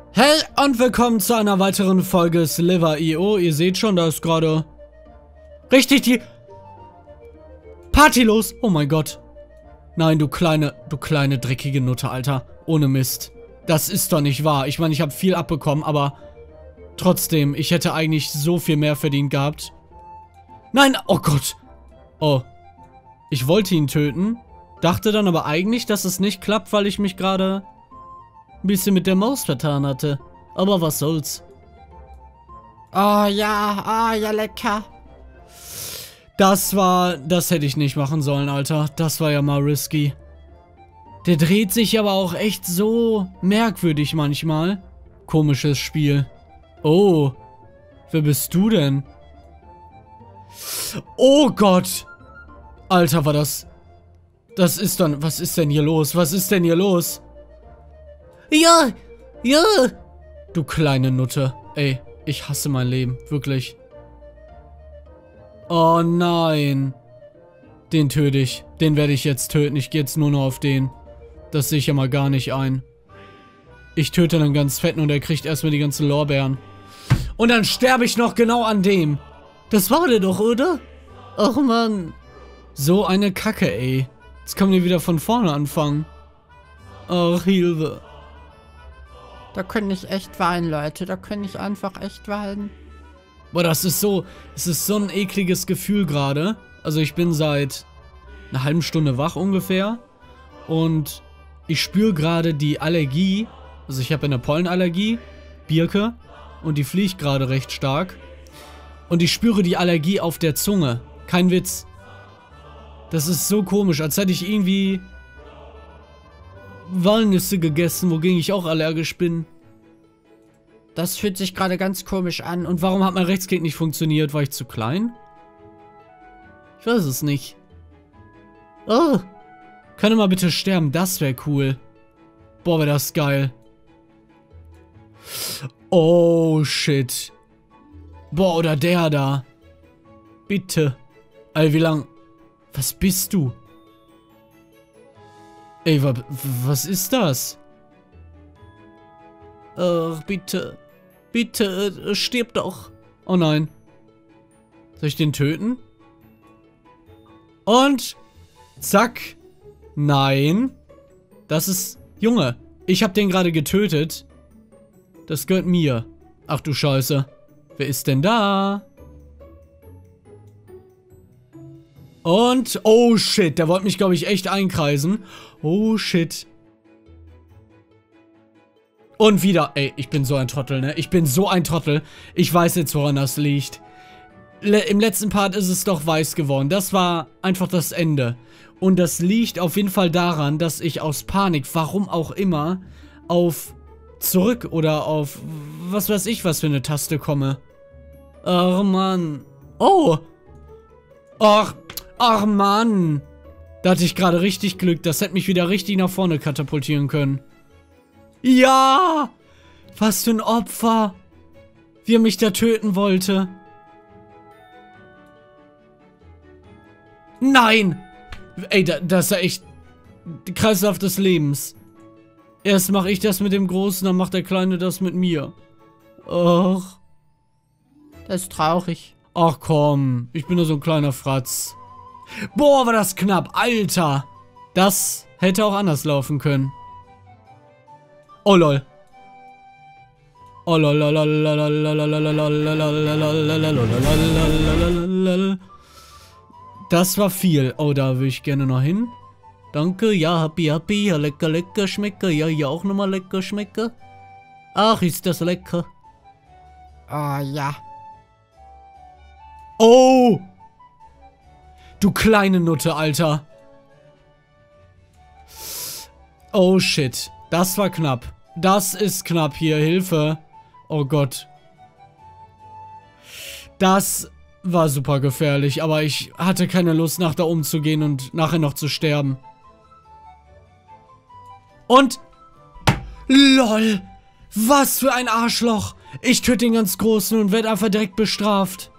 Hey und willkommen zu einer weiteren Folge Sliver.io. Ihr seht schon, da ist gerade richtig die Party los. Oh mein Gott. Nein, du kleine dreckige Nutte, Alter. Ohne Mist. Das ist doch nicht wahr. Ich meine, ich habe viel abbekommen, aber trotzdem, ich hätte eigentlich so viel mehr verdient gehabt. Nein, oh Gott. Oh. Ich wollte ihn töten, dachte dann aber eigentlich, dass es nicht klappt, weil ich mich gerade ein bisschen mit der Maus vertan hatte. Aber was soll's. Oh ja, lecker. Das hätte ich nicht machen sollen, Alter. Das war ja mal risky. Der dreht sich aber auch echt so merkwürdig manchmal. Komisches Spiel. Oh. Wer bist du denn? Oh Gott. Alter, war das... Das ist dann... Was ist denn hier los? Was ist denn hier los? Ja! Ja! Du kleine Nutte. Ey, ich hasse mein Leben. Wirklich. Oh nein. Den töte ich. Den werde ich jetzt töten. Ich gehe jetzt nur noch auf den. Das sehe ich ja mal gar nicht ein. Ich töte dann ganz fetten und er kriegt erstmal die ganzen Lorbeeren. Und dann sterbe ich noch genau an dem. Das war der doch, oder? Ach Mann. So eine Kacke, ey. Jetzt können wir wieder von vorne anfangen. Ach, Hilfe. Da könnte ich echt weinen, Leute. Da könnte ich einfach echt weinen. Boah, es ist so ein ekliges Gefühl gerade. Also ich bin seit einer halben Stunde wach ungefähr. Und ich spüre gerade die Allergie. Also ich habe eine Pollenallergie, Birke. Und die fliegt gerade recht stark. Und ich spüre die Allergie auf der Zunge. Kein Witz. Das ist so komisch, als hätte ich irgendwie Walnüsse gegessen, wogegen ich auch allergisch bin. Das fühlt sich gerade ganz komisch an. Und warum hat mein Rechtsklick nicht funktioniert? War ich zu klein? Ich weiß es nicht. Oh. Kann er mal bitte sterben? Das wäre cool. Boah, wäre das geil. Oh, shit. Boah, oder der da. Bitte. Ey, wie lang... Was bist du? Ey, was ist das? Ach, bitte. Bitte, stirb doch. Oh nein. Soll ich den töten? Und... Zack. Nein. Das ist... Junge, ich habe den gerade getötet. Das gehört mir. Ach du Scheiße. Wer ist denn da? Und, oh shit, der wollte mich, glaube ich, echt einkreisen. Oh shit. Und wieder, ey, ich bin so ein Trottel, ne? Ich bin so ein Trottel. Ich weiß jetzt, woran das liegt. Im letzten Part ist es doch weiß geworden. Das war einfach das Ende. Und das liegt auf jeden Fall daran, dass ich aus Panik, warum auch immer, auf zurück oder auf was weiß ich was für eine Taste komme. Ach, Mann. Oh. Ach. Ach Mann, da hatte ich gerade richtig Glück. Das hätte mich wieder richtig nach vorne katapultieren können. Ja, was für ein Opfer. Wie er mich da töten wollte. Nein. Ey, das ist ja echt Kreislauf des Lebens. Erst mache ich das mit dem Großen, dann macht der Kleine das mit mir. Ach. Das ist traurig. Ach komm, ich bin nur so ein kleiner Fratz. Boah, war das knapp. Alter. Das hätte auch anders laufen können. Oh lol. Oh lol. Das war viel. Oh, da würde ich gerne noch hin. Danke. Ja, happy. Ja, lecker, schmecke. Ja, hier auch nochmal lecker, schmecke. Ach, ist das lecker. Oh ja. Oh. Du kleine Nutte, Alter. Oh, shit. Das war knapp. Das ist knapp hier. Hilfe. Oh Gott. Das war super gefährlich, aber ich hatte keine Lust, nach da oben zu gehen und nachher noch zu sterben. Und... LOL. Was für ein Arschloch. Ich töte den ganz Großen und werde einfach direkt bestraft.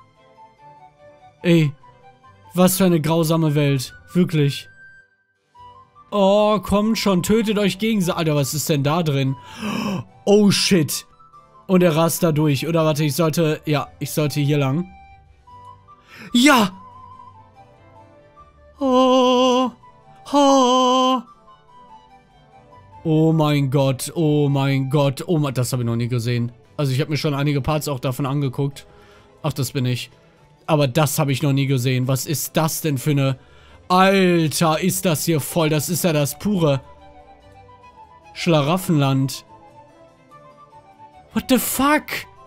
Ey. Was für eine grausame Welt. Wirklich. Oh, kommt schon. Tötet euch gegenseitig. Alter, was ist denn da drin? Oh, shit. Und er rast da durch. Oder warte, ich sollte hier lang. Ja! Oh. Oh. Oh mein Gott. Oh mein Gott. Oh mein, das habe ich noch nie gesehen. Also ich habe mir schon einige Parts auch davon angeguckt. Ach, das bin ich. Aber das habe ich noch nie gesehen. Was ist das denn für eine... Alter, ist das hier voll. Das ist ja das pure Schlaraffenland. What the fuck?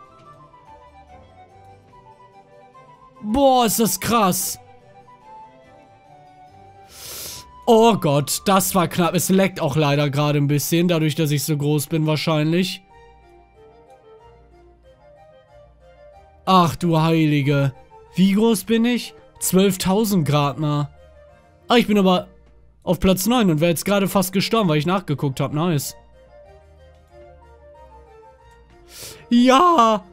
Boah, ist das krass. Oh Gott, das war knapp. Es leckt auch leider gerade ein bisschen, dadurch, dass ich so groß bin wahrscheinlich. Ach du Heilige. Wie groß bin ich? 12.000 Grad mal. Ah, ich bin aber auf Platz 9 und wäre jetzt gerade fast gestorben, weil ich nachgeguckt habe. Nice. Ja!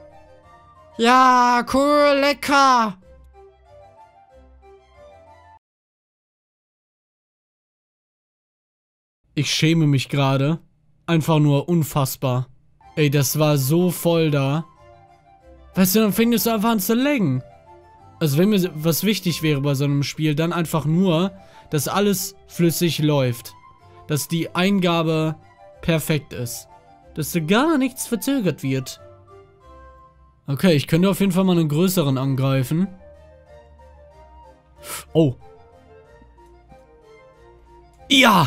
Ja, cool, lecker. Ich schäme mich gerade. Einfach nur unfassbar. Ey, das war so voll da. Weißt du, dann fängt es einfach an zu laggen. Also wenn mir was wichtig wäre bei so einem Spiel, dann einfach nur, dass alles flüssig läuft. Dass die Eingabe perfekt ist. Dass da gar nichts verzögert wird. Okay, ich könnte auf jeden Fall mal einen größeren angreifen. Oh. Ja!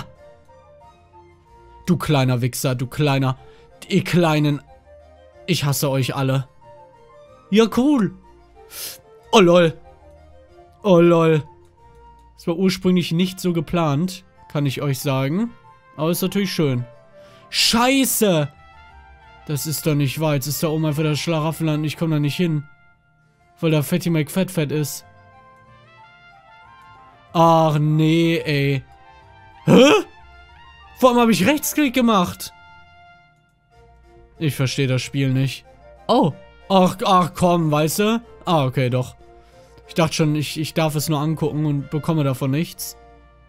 Du kleiner Wichser, du kleiner... Ihr kleinen... Ich hasse euch alle. Ja, cool. Oh, lol. Oh, lol. Das war ursprünglich nicht so geplant, kann ich euch sagen. Aber ist natürlich schön. Scheiße! Das ist doch nicht wahr. Jetzt ist da oben einfach das Schlaraffenland und ich komme da nicht hin. Weil da Fatty McFat ist. Ach, nee, ey. Hä? Vor allem habe ich Rechtsklick gemacht. Ich verstehe das Spiel nicht. Oh. Ach, komm, weißt du? Ah, okay, doch. Ich dachte schon, ich darf es nur angucken und bekomme davon nichts.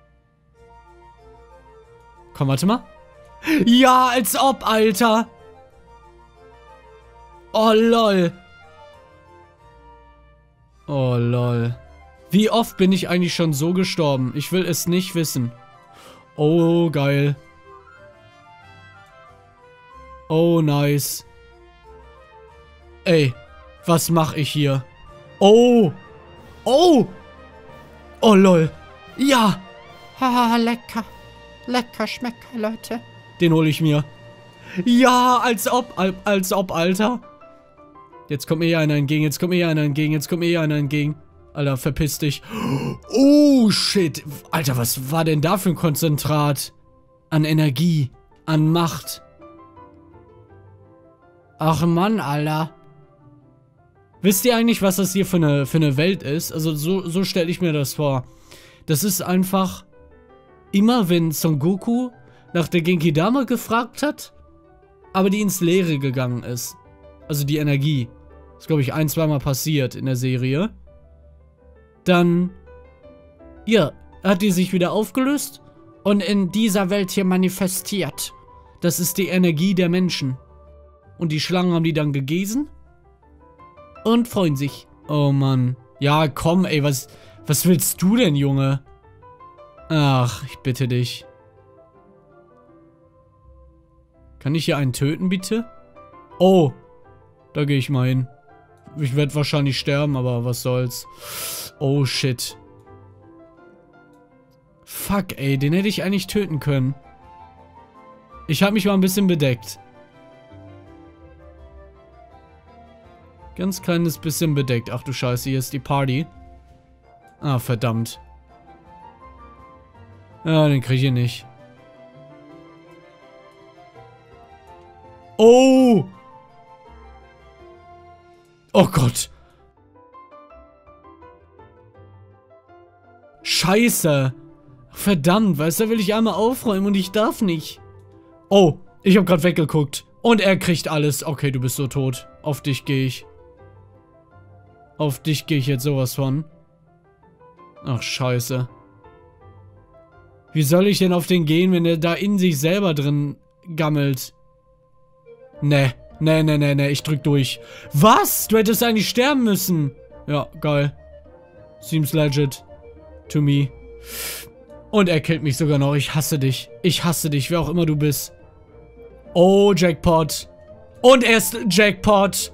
Komm, warte mal. Ja, als ob, Alter. Oh, lol. Oh, lol. Wie oft bin ich eigentlich schon so gestorben? Ich will es nicht wissen. Oh, geil. Oh, nice. Ey, was mache ich hier? Oh. Oh. Oh, lol. Ja. Haha, lecker. Lecker Schmecker, Leute. Den hole ich mir. Ja, als ob, Alter. Jetzt kommt mir hier einer entgegen, jetzt kommt mir hier einer entgegen, jetzt kommt mir hier einer entgegen. Alter, verpiss dich. Oh, shit. Alter, was war denn da für ein Konzentrat? An Energie, an Macht. Ach Mann, Alter. Wisst ihr eigentlich, was das hier für eine Welt ist? Also so stelle ich mir das vor. Das ist einfach... Immer wenn Son Goku nach der Genki-Dama gefragt hat, aber die ins Leere gegangen ist. Also die Energie. Das ist, glaube ich, 1-, 2 Mal passiert in der Serie. Dann... Ja, hat die sich wieder aufgelöst und in dieser Welt hier manifestiert. Das ist die Energie der Menschen. Und die Schlangen haben die dann gegessen und freuen sich. Oh Mann. Ja, komm, ey, was willst du denn, Junge? Ach, ich bitte dich. Kann ich hier einen töten, bitte? Oh, da gehe ich mal hin. Ich werde wahrscheinlich sterben, aber was soll's. Oh, shit. Fuck, ey, den hätte ich eigentlich töten können. Ich habe mich mal ein bisschen bedeckt. Ganz kleines bisschen bedeckt. Ach du Scheiße, hier ist die Party. Ah, verdammt. Ja, den kriege ich nicht. Oh! Oh Gott. Scheiße. Verdammt, weißt du, will ich einmal aufräumen und ich darf nicht. Oh, ich habe gerade weggeguckt. Und er kriegt alles. Okay, du bist so tot. Auf dich gehe ich. Auf dich gehe ich jetzt sowas von. Ach, scheiße. Wie soll ich denn auf den gehen, wenn er da in sich selber drin gammelt? Nee. Nee, ich drück durch. Was? Du hättest eigentlich sterben müssen. Ja, geil. Seems legit. To me. Und er killt mich sogar noch. Ich hasse dich. Ich hasse dich, wer auch immer du bist. Oh, Jackpot. Und erst Jackpot.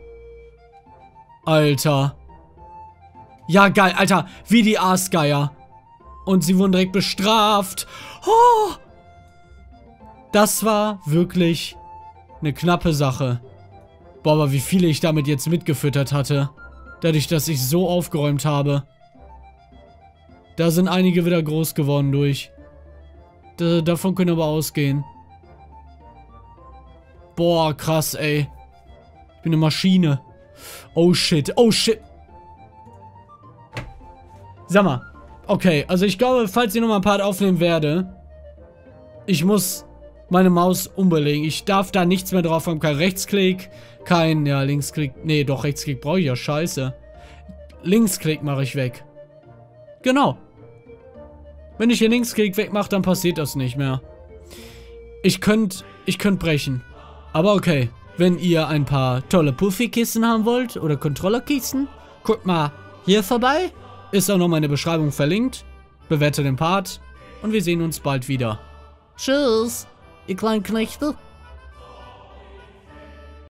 Alter. Ja, geil, Alter. Wie die Aasgeier. Und sie wurden direkt bestraft. Oh. Das war wirklich eine knappe Sache. Boah, aber wie viele ich damit jetzt mitgefüttert hatte. Dadurch, dass ich so aufgeräumt habe. Da sind einige wieder groß geworden durch. Davon können wir aber ausgehen. Boah, krass, ey. Ich bin eine Maschine. Oh shit, oh shit. Sag mal. Okay, also ich glaube, falls ich nochmal ein Part aufnehmen werde, ich muss meine Maus umbelegen. Ich darf da nichts mehr drauf haben. Kein Rechtsklick, kein, ja, Linksklick. Nee, doch, Rechtsklick brauche ich ja, scheiße. Linksklick mache ich weg. Genau. Wenn ich hier Linksklick wegmache, dann passiert das nicht mehr. Ich könnt brechen. Aber okay. Wenn ihr ein paar tolle Puffy-Kisten haben wollt oder Controller-Kisten, guckt mal hier vorbei. Ist auch nochmal in der Beschreibung verlinkt. Bewertet den Part. Und wir sehen uns bald wieder. Tschüss, ihr kleinen Knechte.